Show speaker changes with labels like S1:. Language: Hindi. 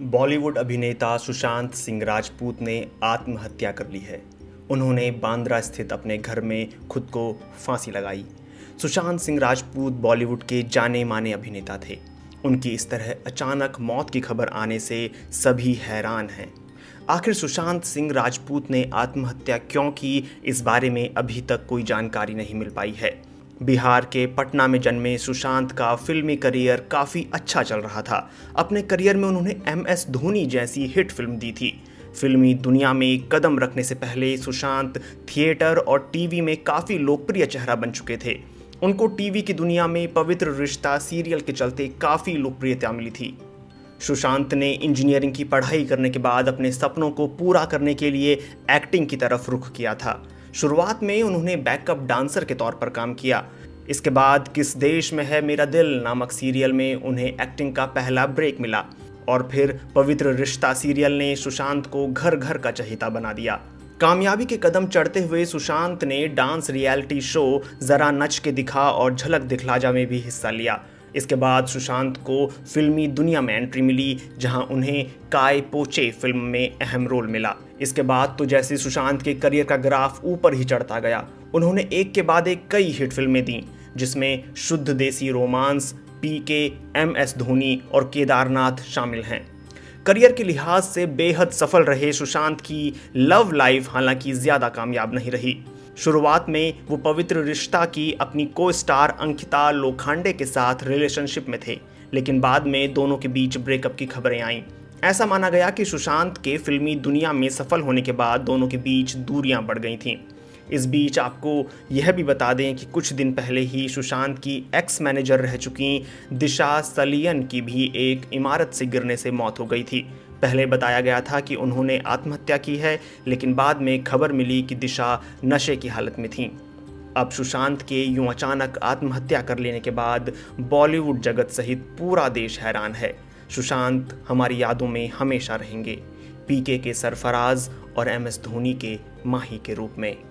S1: बॉलीवुड अभिनेता सुशांत सिंह राजपूत ने आत्महत्या कर ली है। उन्होंने बांद्रा स्थित अपने घर में खुद को फांसी लगाई। सुशांत सिंह राजपूत बॉलीवुड के जाने माने अभिनेता थे। उनकी इस तरह अचानक मौत की खबर आने से सभी हैरान हैं। आखिर सुशांत सिंह राजपूत ने आत्महत्या क्यों की, इस बारे में अभी तक कोई जानकारी नहीं मिल पाई है। बिहार के पटना में जन्मे सुशांत का फिल्मी करियर काफ़ी अच्छा चल रहा था। अपने करियर में उन्होंने MS धोनी जैसी हिट फिल्म दी थी। फिल्मी दुनिया में कदम रखने से पहले सुशांत थिएटर और टीवी में काफ़ी लोकप्रिय चेहरा बन चुके थे। उनको टीवी की दुनिया में पवित्र रिश्ता सीरियल के चलते काफ़ी लोकप्रियता मिली थी। सुशांत ने इंजीनियरिंग की पढ़ाई करने के बाद अपने सपनों को पूरा करने के लिए एक्टिंग की तरफ रुख किया था। शुरुआत में उन्होंने बैकअप डांसर के तौर पर काम किया। इसके बाद किस देश में है मेरा दिल नामक सीरियल में उन्हें एक्टिंग का पहला ब्रेक मिला और फिर पवित्र रिश्ता सीरियल ने सुशांत को घर घर का चहेता बना दिया। कामयाबी के कदम चढ़ते हुए सुशांत ने डांस रियलिटी शो जरा नच के दिखा और झलक दिखला जा में भी हिस्सा लिया। इसके बाद सुशांत को फिल्मी दुनिया में एंट्री मिली, जहां उन्हें काय पोचे फिल्म में अहम रोल मिला। इसके बाद तो जैसे सुशांत के करियर का ग्राफ ऊपर ही चढ़ता गया। उन्होंने एक के बाद एक कई हिट फिल्में दी, जिसमें शुद्ध देसी रोमांस, PK, MS धोनी और केदारनाथ शामिल हैं। करियर के लिहाज से बेहद सफल रहे सुशांत की लव लाइफ हालांकि ज़्यादा कामयाब नहीं रही। शुरुआत में वो पवित्र रिश्ता की अपनी को स्टार अंकिता लोखंडे के साथ रिलेशनशिप में थे, लेकिन बाद में दोनों के बीच ब्रेकअप की खबरें आईं। ऐसा माना गया कि सुशांत के फिल्मी दुनिया में सफल होने के बाद दोनों के बीच दूरियां बढ़ गई थीं। इस बीच आपको यह भी बता दें कि कुछ दिन पहले ही सुशांत की एक्स मैनेजर रह चुकी दिशा सलियन की भी एक इमारत से गिरने से मौत हो गई थी। पहले बताया गया था कि उन्होंने आत्महत्या की है, लेकिन बाद में खबर मिली कि दिशा नशे की हालत में थीं। अब सुशांत के यूं अचानक आत्महत्या कर लेने के बाद बॉलीवुड जगत सहित पूरा देश हैरान है। सुशांत हमारी यादों में हमेशा रहेंगे, PK के सरफराज और MS धोनी के माही के रूप में।